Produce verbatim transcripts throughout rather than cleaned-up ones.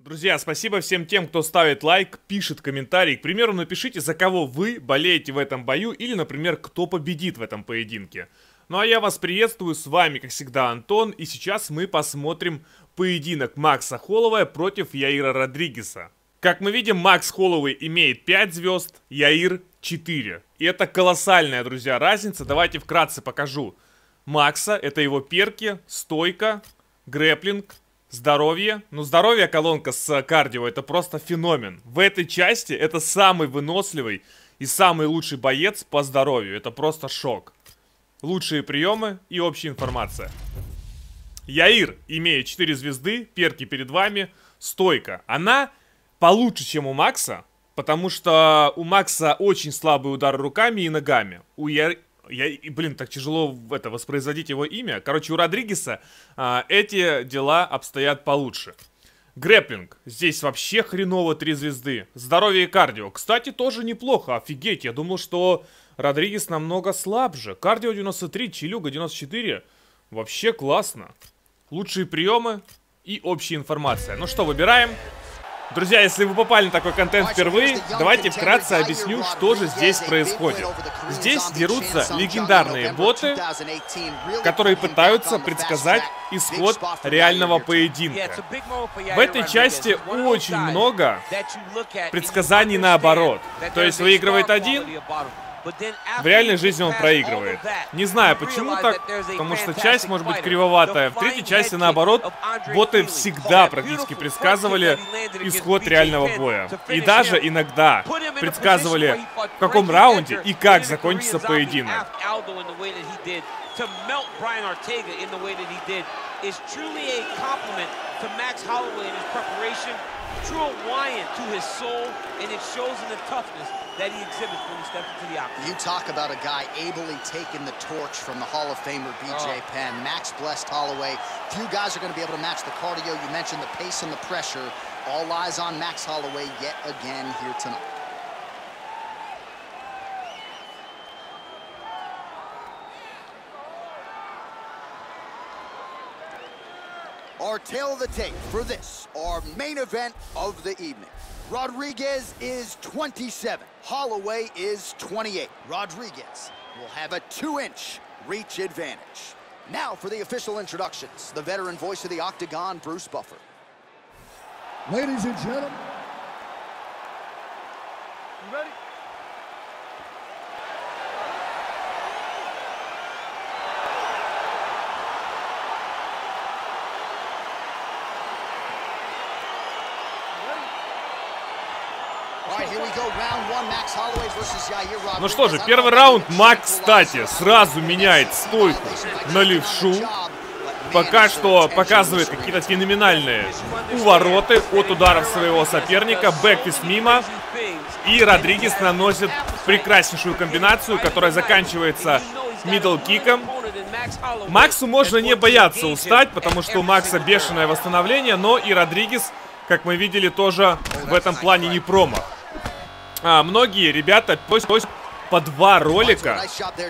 Друзья, спасибо всем тем, кто ставит лайк, пишет комментарий. К примеру, напишите, за кого вы болеете в этом бою или, например, кто победит в этом поединке. Ну а я вас приветствую, с вами, как всегда, Антон, и сейчас мы посмотрим поединок Макса Холлоуэя против Яира Родригеса. Как мы видим, Макс Холлоуэй имеет пять звезд, Яир четыре. И это колоссальная, друзья, разница. Давайте вкратце покажу. Макса, это его перки, стойка, грэплинг, здоровье. Ну, здоровье, колонка с кардио, это просто феномен. В этой части это самый выносливый и самый лучший боец по здоровью. Это просто шок. Лучшие приемы и общая информация. Яир имеет четыре звезды, перки перед вами, стойка. Она получше, чем у Макса, потому что у Макса очень слабый удар руками и ногами. У Яира... Я, блин, так тяжело это воспроизводить его имя. Короче, у Родригеса а, эти дела обстоят получше. Грэплинг. Здесь вообще хреново три звезды. Здоровье и кардио. Кстати, тоже неплохо. Офигеть. Я думал, что Родригес намного слабже. Кардио девяносто три, челюга девяносто четыре. Вообще классно. Лучшие приемы и общая информация. Ну что, выбираем. Друзья, если вы попали на такой контент впервые, давайте вкратце объясню, что же здесь происходит. Здесь дерутся легендарные боты, которые пытаются предсказать исход реального поединка. В этой части очень много предсказаний наоборот. То есть выигрывает один, в реальной жизни он проигрывает. Не знаю почему так, потому что часть может быть кривоватая. В третьей части, наоборот, боты всегда практически предсказывали исход реального боя. И даже иногда предсказывали, в каком раунде и как закончится поединок. True Hawaiian to his soul, and it shows in the toughness that he exhibits when he steps into the octagon. You talk about a guy ably taking the torch from the Hall of Famer B J oh. Penn. Max blessed Holloway. Few guys are going to be able to match the cardio. You mentioned the pace and the pressure. All eyes on Max Holloway yet again here tonight. Our tail of the tape for this, our main event of the evening. Rodriguez is twenty-seven. Holloway is twenty-eight. Rodriguez will have a two-inch reach advantage. Now for the official introductions, the veteran voice of the Octagon, Bruce Buffer. Ladies and gentlemen. You ready? Ну что же, первый раунд Мак, кстати, сразу меняет стойку на левшу. Пока что показывает какие-то феноменальные увороты от ударов своего соперника. Бэкфист мимо. И Родригес наносит прекраснейшую комбинацию, которая заканчивается мидл-киком. Максу можно не бояться устать, потому что у Макса бешеное восстановление. Но и Родригес, как мы видели, тоже в этом плане не промах. А, многие ребята постят по два ролика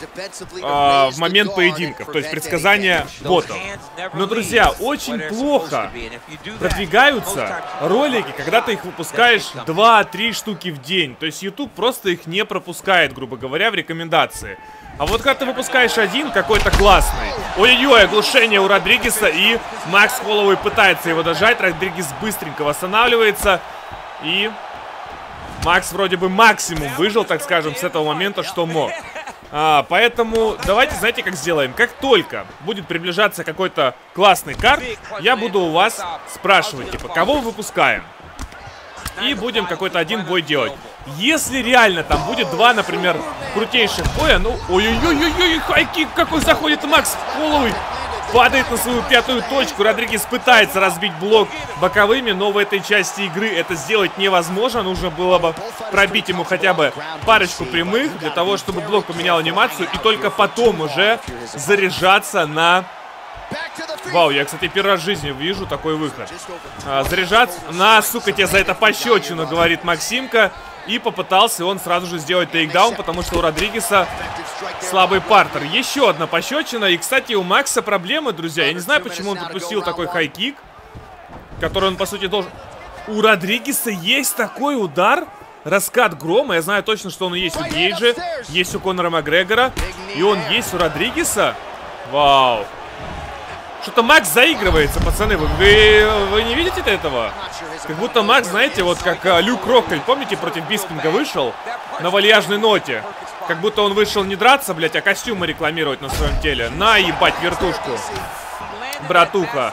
а, в момент поединков, то есть предсказания ботов. Но, друзья, очень плохо продвигаются ролики, когда ты их выпускаешь два-три штуки в день. То есть YouTube просто их не пропускает, грубо говоря, в рекомендации. А вот когда ты выпускаешь один какой-то классный. Ой-ой-ой, оглушение у Родригеса, и Макс Холлоуэй пытается его дожать. Родригес быстренько восстанавливается. И Макс вроде бы максимум выжил, так скажем, с этого момента, что мог. А, поэтому давайте, знаете, как сделаем. Как только будет приближаться какой-то классный карт, я буду у вас спрашивать, типа, кого мы выпускаем. И будем какой-то один бой делать. Если реально там будет два, например, крутейших боя, ну, ой-ой-ой-ой, хайкик какой заходит Макс Холлоуэй. Падает на свою пятую точку. Родригес пытается разбить блок боковыми, но в этой части игры это сделать невозможно. Нужно было бы пробить ему хотя бы парочку прямых, для того, чтобы блок поменял анимацию, и только потом уже заряжаться на... Вау, я, кстати, первый раз в жизни вижу такой выход. А, заряжаться на, сука, тебе за это пощечину, говорит Максимка. И попытался он сразу же сделать тейкдаун, потому что у Родригеса слабый партер. Еще одна пощечина. И, кстати, у Макса проблемы, друзья. Я не знаю, почему он пропустил такой хайкик, который он, по сути, должен... У Родригеса есть такой удар. Раскат грома. Я знаю точно, что он есть у Гейджа, есть у Конора Макгрегора. И он есть у Родригеса. Вау. Что-то Макс заигрывается, пацаны. Вы, вы, вы не видите этого? Как будто Макс, знаете, вот как а, Люк Роккель, помните, против Бискинга вышел на вальяжной ноте? Как будто он вышел не драться, блять, а костюмы рекламировать на своем теле. На, ебать, вертушку, братуха.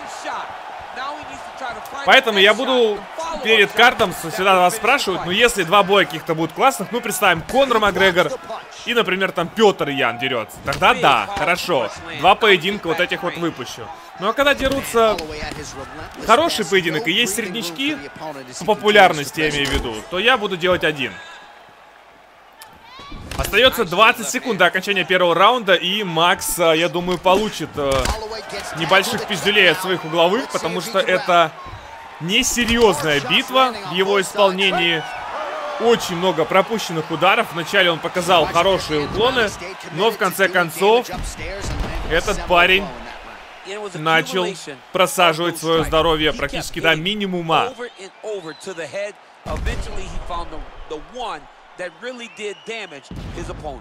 Поэтому я буду перед картом всегда вас спрашивать, ну если два боя каких-то будут классных, ну представим, Конор Макгрегор и, например, там Петр Ян дерется. Тогда да, хорошо. Два поединка вот этих вот выпущу. Ну а когда дерутся хороший поединок и есть среднячки, по популярности я имею в виду, то я буду делать один. Остается двадцать секунд до окончания первого раунда, и Макс, я думаю, получит э, небольших пиздюлей от своих угловых, потому что это несерьезная битва в его исполнении. Очень много пропущенных ударов. Вначале он показал хорошие уклоны, но в конце концов этот парень начал просаживать свое здоровье практически до минимума. That really did damage his opponent.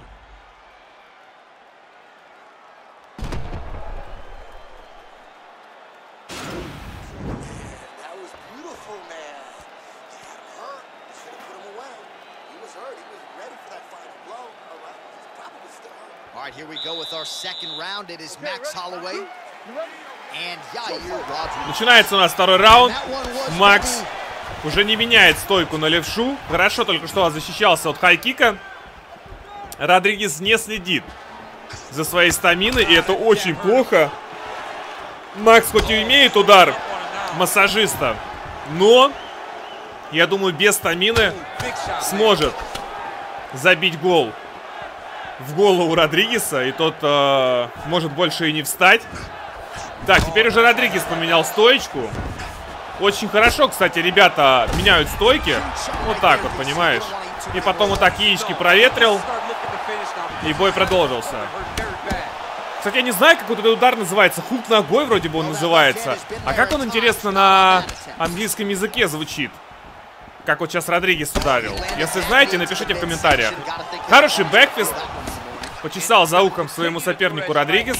That was beautiful, man. He got hurt. Should have put him away. He was hurt. He was ready for that final blow. All right. He's probably still hurt. All right, here we go with our second round. It is Max Holloway and Yair Rodriguez. Начинается у нас второй раунд. Макс уже не меняет стойку на левшу. Хорошо только что защищался от хайкика. Родригес не следит за своей стаминой, и это очень плохо. Макс хоть и имеет удар массажиста, но, я думаю, без стамины сможет забить гол в голову Родригеса, и тот э, может больше и не встать. Так, теперь уже Родригес поменял стоечку. Очень хорошо, кстати, ребята меняют стойки. Вот так вот, понимаешь? И потом вот так яички проветрил. И бой продолжился. Кстати, я не знаю, как вот этот удар называется. Хук ногой вроде бы он называется. А как он, интересно, на английском языке звучит? Как вот сейчас Родригес ударил. Если знаете, напишите в комментариях. Хороший бэкфист. Почесал за ухом своему сопернику Родригес.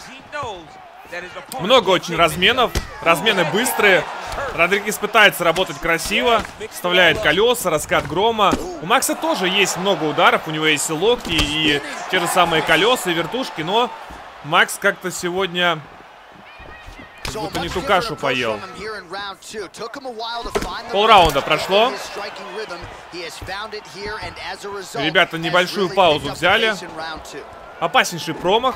Много очень разменов. Размены быстрые. Родригес пытается работать красиво. Вставляет колеса, раскат грома. У Макса тоже есть много ударов. У него есть и локти, и те же самые колеса, и вертушки. Но Макс как-то сегодня будто не ту кашу поел. Полраунда прошло. Ребята небольшую паузу взяли. Опаснейший промах.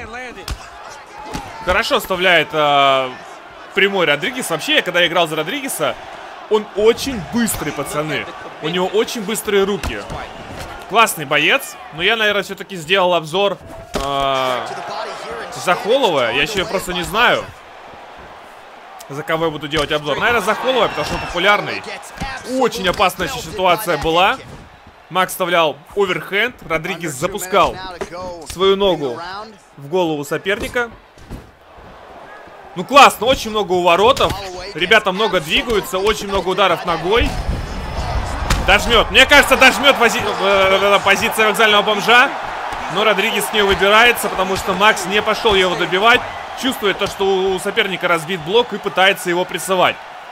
Хорошо вставляет э, прямой Родригес. Вообще, я когда играл за Родригеса, он очень быстрый, пацаны. У него очень быстрые руки. Классный боец. Но я, наверное, все-таки сделал обзор э, за Холлоуэя. Я еще просто не знаю, за кого я буду делать обзор. Наверное, за Холлоуэя, потому что он популярный. Очень опасная ситуация была. Макс вставлял оверхенд. Родригес запускал свою ногу в голову соперника. Ну классно, очень много уворотов. Ребята много двигаются, очень много ударов ногой. Дожмет. Мне кажется, дожмет пози... позиция вокзального бомжа. Но Родригес не выбирается, потому что Макс не пошел его добивать. Чувствует то, что у соперника разбит блок, и пытается его прессовать.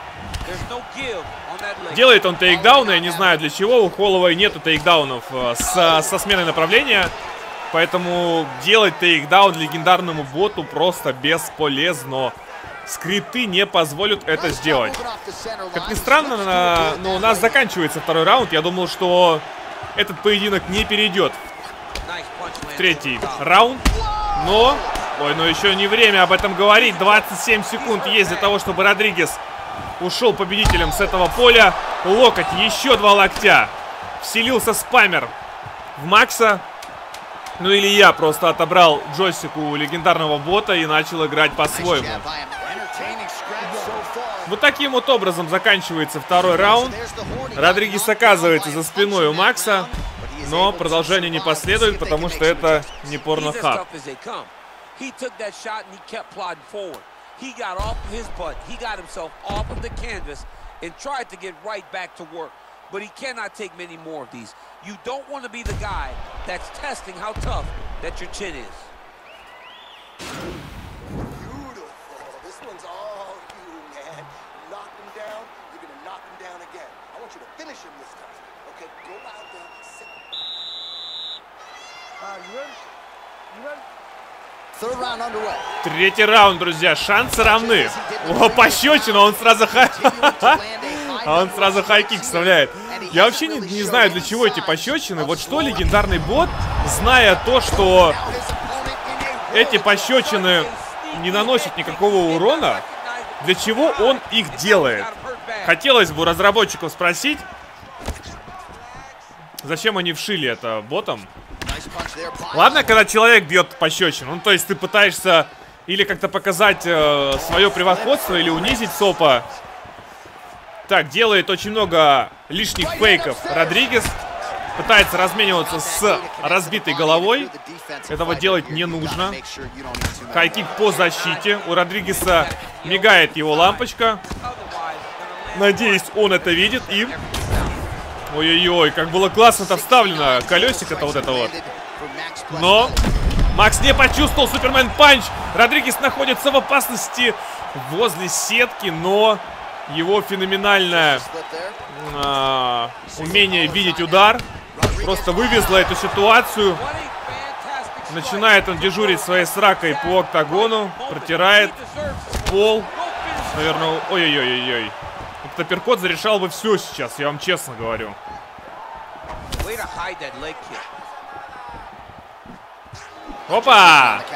Делает он тейкдауны, я не знаю для чего. У Холлоуэя нету тейкдаунов со, со сменой направления. Поэтому делать тейкдаун легендарному боту просто бесполезно. Скрипты не позволят это сделать. Как ни странно, но у нас заканчивается второй раунд. Я думал, что этот поединок не перейдет в третий раунд. Но, ой, ну еще не время об этом говорить. двадцать семь секунд есть для того, чтобы Родригес ушел победителем с этого поля. Локоть, еще два локтя. Вселился спамер в Макса. Ну или я просто отобрал джойстик у легендарного бота и начал играть по-своему. Вот таким вот образом заканчивается второй раунд. Родригес оказывается за спиной у Макса. Но продолжение не последует, потому что это не порнохаб. and tried to get right back to work. But he cannot take many more of these. You don't want to be the guy that's testing how tough that your chin is. Beautiful. This one's all you, man. Knock him down, you're gonna knock him down again. I want you to finish him this time. Okay, go out there, sit. Uh, you ready? You ready? Third round underway. Третий раунд, друзья. Шансы равны. О, пощечина, он сразу хай... А он сразу хайкик вставляет. Я вообще не, не знаю, для чего эти пощечины. Вот что легендарный бот, зная то, что эти пощечины не наносят никакого урона, для чего он их делает? Хотелось бы у разработчиков спросить, зачем они вшили это ботом. Ладно, когда человек бьет пощечину, ну то есть ты пытаешься или как-то показать э, свое превосходство, или унизить сопа. Так, делает очень много лишних фейков Родригес. Пытается размениваться с разбитой головой. Этого делать не нужно. Хайкик по защите. У Родригеса мигает его лампочка. Надеюсь, он это видит. И... Ой-ой-ой, как было классно-то вставлено. Колесико-то вот это вот. Но... Макс не почувствовал Супермен Панч. Родригес находится в опасности возле сетки, но... Его феноменальное а, умение видеть удар просто вывезло эту ситуацию. Начинает он дежурить своей сракой по октагону. Протирает пол. Наверное, ой-ой-ой-ой. Этот апперкот зарешал бы все сейчас, я вам честно говорю. Опа!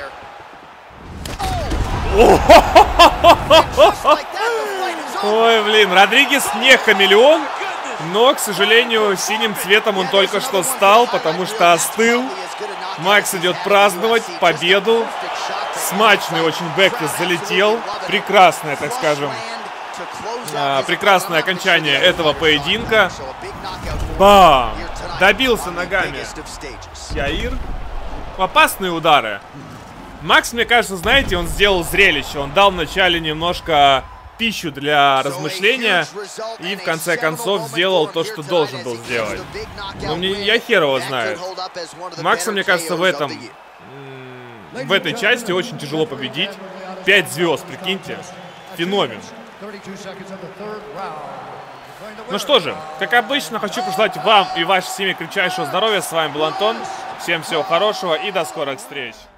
Ой, блин, Родригес не хамелеон, но, к сожалению, синим цветом он только что стал, потому что остыл. Макс идет праздновать победу. Смачный очень бэкфист залетел. Прекрасное, так скажем, а, прекрасное окончание этого поединка. Бам! Добился ногами Яир. Опасные удары. Макс, мне кажется, знаете, он сделал зрелище. Он дал вначале немножко пищу для размышления и в конце концов сделал то, что должен был сделать. Но мне, я хер его знаю. Макса, мне кажется, в этом в этой части очень тяжело победить. Пять звезд, прикиньте. Феномен. Ну что же, как обычно, хочу пожелать вам и вашей семье крепчайшего здоровья. С вами был Антон. Всем всего хорошего и до скорых встреч.